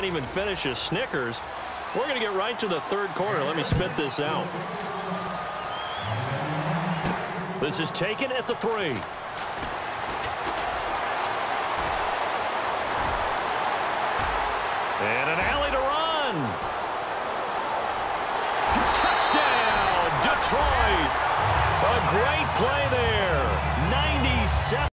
can't even finish a Snickers. We're going to get right to the third quarter. Let me spit this out. This is taken at the 3. And an alley to run. Touchdown, Detroit. A great play there. 97.